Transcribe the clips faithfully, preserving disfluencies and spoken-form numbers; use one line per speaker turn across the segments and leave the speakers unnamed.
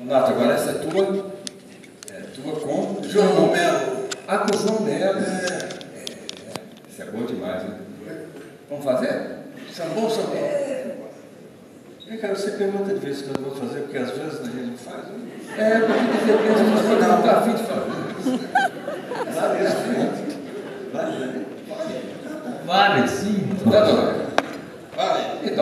Nato, agora essa é tua, é tua com
João Melo.
Ah, com o João Melo.
É.
É, isso é bom demais, né? Vamos fazer?
Sambô, sambô.
É.
Vem cá, você pergunta de vez em quando eu vou fazer, porque às vezes a gente não faz, né?
É, porque de repente a gente não está afim de fazer.
Vale isso, né? Vale, né?
Vale, sim.
Tá bom.
Vale.
Então.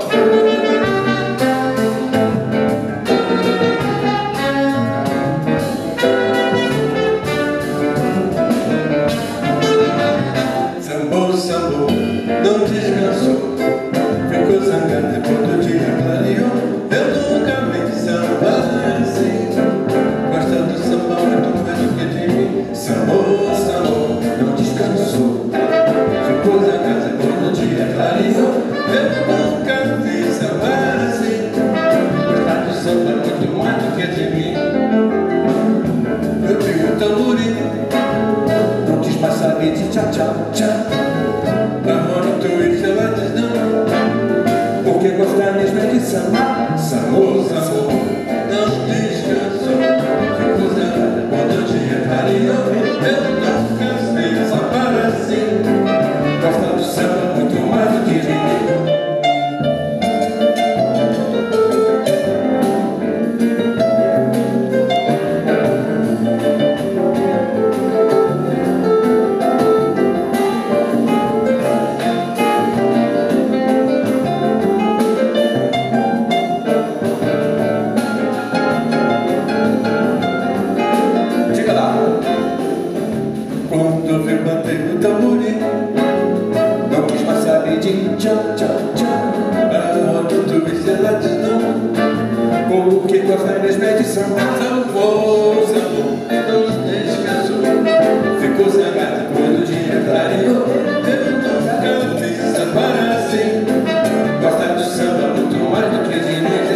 Sambô, sambô, não descansou. Ficou zangado depois do dia clareou. Eu nunca vi samba assim. Gosta do samba muito mais do que de mim. Sambô, sambô, não descansou. Ficou zangado depois do dia clareou. Eu nunca vi samba assim. Gosta do samba muito mais do que de mim. Eu vi o tamborim, não quis passar de tchá tchá tchá. Na hora do twist ela diz não, porque gostar mesmo é de samba. Sambô, sambô, não descansou. Ficou zangada quando o dia clareou. Eu nunca vi samba assim. Gosta do samba muito mais do que de mim. Quando vi bater o tamborim, não quis mais saber de tchá tchá tchá. A hora do twist ela diz não, porque gosta mesmo é de samba. Sambô, sambô, não descansou. Ficou zangada quando o dia clareou. Eu nunca vi samba assim. Gosta do samba muito mais do que de mim.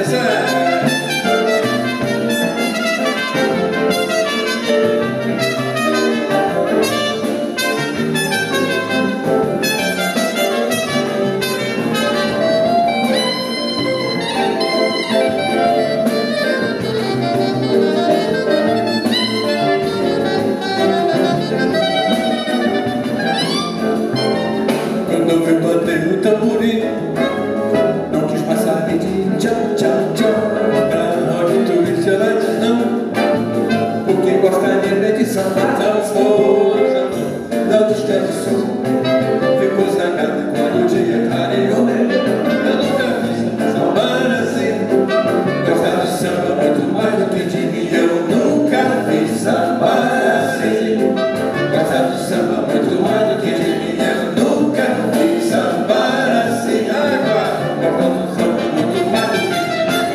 Quando eu vi bater o tamborim, não quis mais saber de tchá tchá tchá. Pra hora do twist ela diz não, porque gosta mesmo é de samba. Sambô, não descansou. Ficou zangada quando o dia clareou. Eu nunca vi samba assim. Gosta de samba muito mais do que de mim. Eu nunca vi samba assim. Gosta de samba muito mais do que de mim. Eu nunca vi samba assim. Agora, gosta do samba muito mais do que de mim.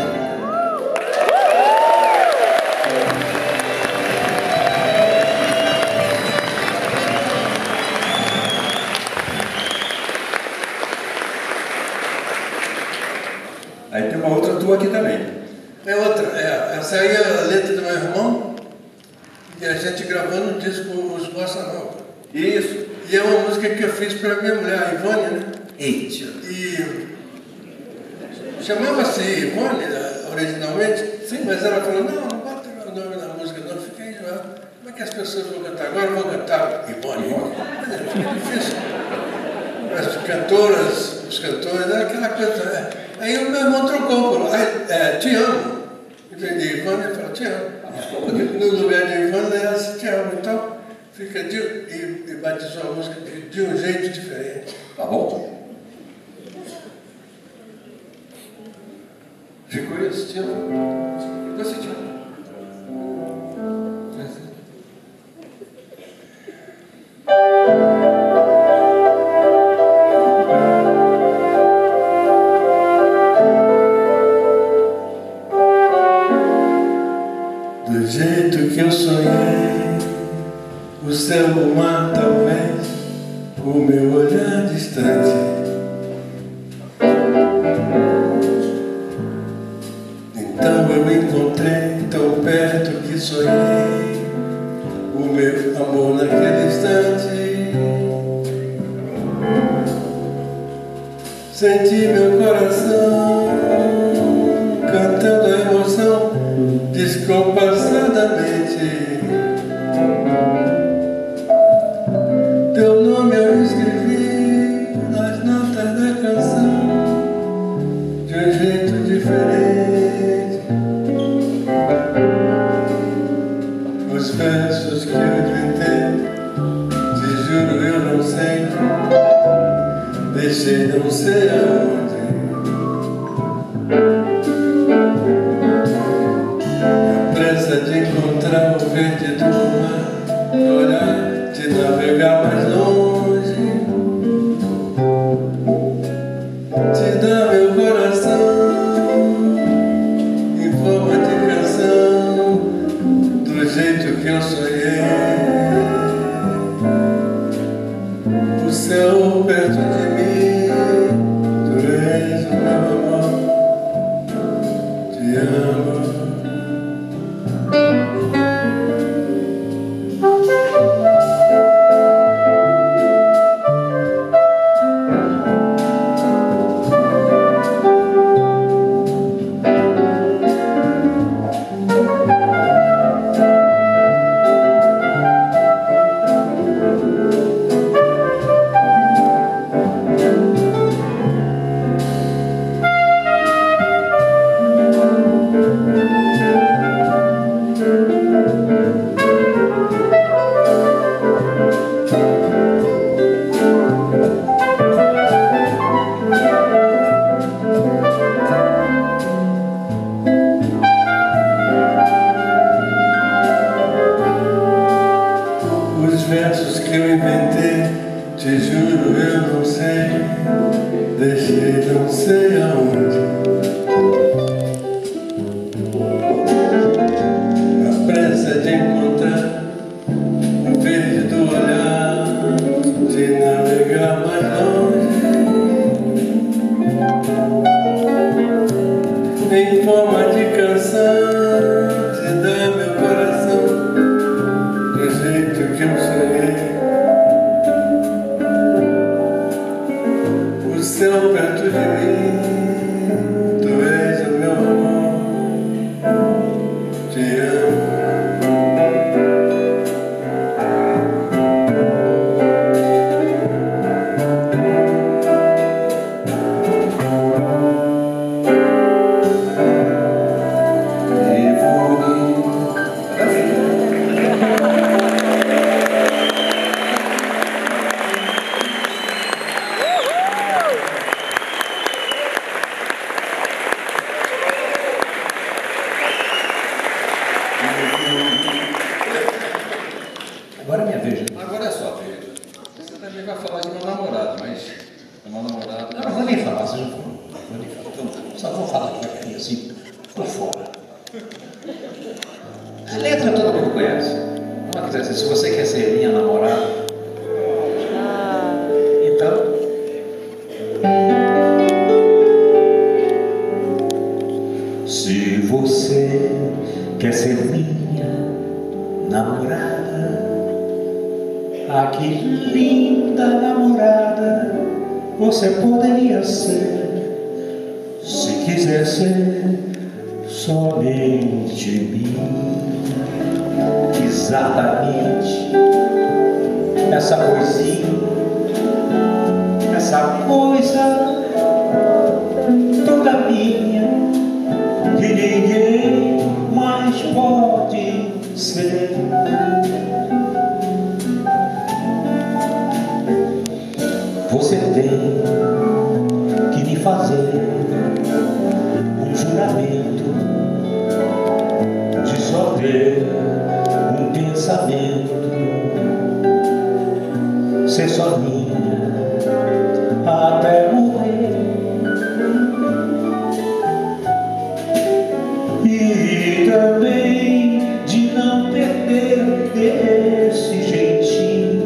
Aí tem uma outra tua aqui também.
É outra, é, essa aí é a letra do meu irmão, e a gente gravou no disco Os Bossa Nova.
Isso.
E é uma música que eu fiz para minha mulher, a Ivone, né?
Eita.
E chamava-se Ivone originalmente, sim, mas ela falou, não, não bota o nome da música, não, fica enjoado. Como é que as pessoas vão cantar? Agora eu vou cantar Ivone, Ivone. Mas fica difícil. As cantoras, os cantores, é aquela coisa. É. Aí o meu irmão trocou, falou, é, te amo. Em vez de Ivone, ele falou, te amo. No lugar de Ivone, ela disse, te amo. Então, fica de, e, e batizou a música de, de um jeito diferente.
Tá bom?
Ficou esse te amo.
Você te ama.
Do jeito que eu sonhei, o céu, o mar, talvez, o meu olhar distante. Então eu encontrei tão perto que sonhei o meu amor naquele instante. Senti meu coração cantando a emoção descompassadamente. Teu nome eu escrevi nas notas da canção de um jeito diferente. Os versos que eu inventei, te juro eu não sei, deixei não sei aonde. A pressa de encontrar o verde do mar, olhar, de navegar mais longe, te dar meu coração em forma de canção, do jeito que eu sonhei. O céu perto de mim, tu és o meu amor, te amo. Os versos que eu inventei, te juro eu não sei, deixei não sei aonde. A pressa de encontrar o verde do olhar, de navegar mais longe, em forma de canção, te dar meu coração do jeito que eu sonhei. O céu perto de mim, tu és o meu amor, te amo.
Agora é minha vez.
Agora é a sua vez. Você também vai falar de uma namorada, mas uma namorada.
Não, não vou nem falar, vocês não vão. Vou nem falar. Então, só vou falar devagarinho assim, por fora. A letra todo mundo conhece. Não vai dizer assim, se você quer ser minha namorada, então. Se você quer ser minha namorada, ah, que linda namorada você poderia ser, se quiser ser somente minha. Exatamente essa coisinha, essa coisa toda minha, que ninguém mais pode ser. Você tem que me fazer um juramento de só ter um pensamento, ser só minha até morrer. E também de não perder esse jeitinho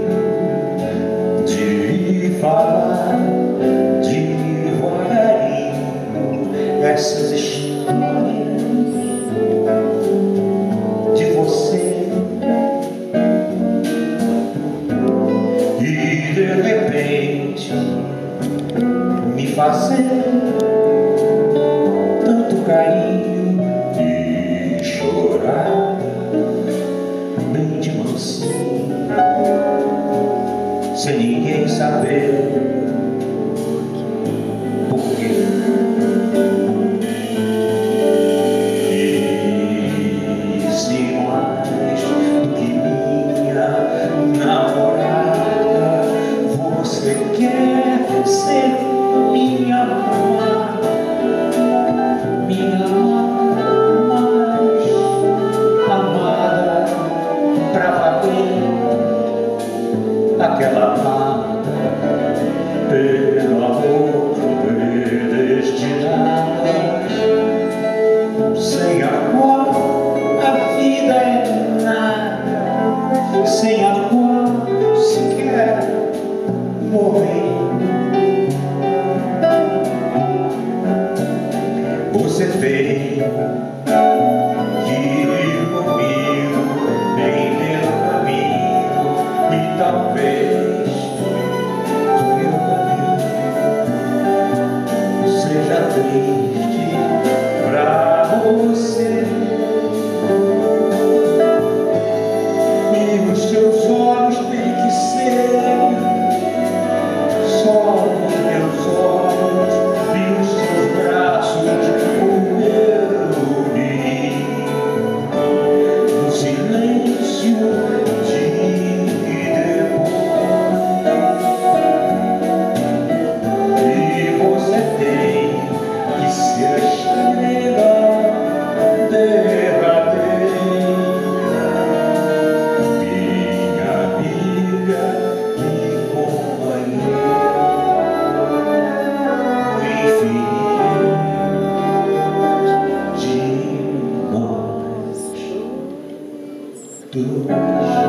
de falar devagarinho essas histórias de você. E de repente me fazer tanto carinho e chorar.
saber por quê. Disse mais do que minha namorada, você quer ser minha amada, minha amada, mais amada pra valer, aquela amada pelo amor predestinada, sem a qual a vida é nada, sem a qual se quer morrer. Você veio ir comigo em meu caminho, e talvez o meu caminho seja triste pra você. E os seus olhos têm que ser só os meus olhos, e os seus braços o meu ninho, no silêncio de depois. E você tem que ser a estrela derradeira, minha amiga e companheira. Enfim, de nós dois.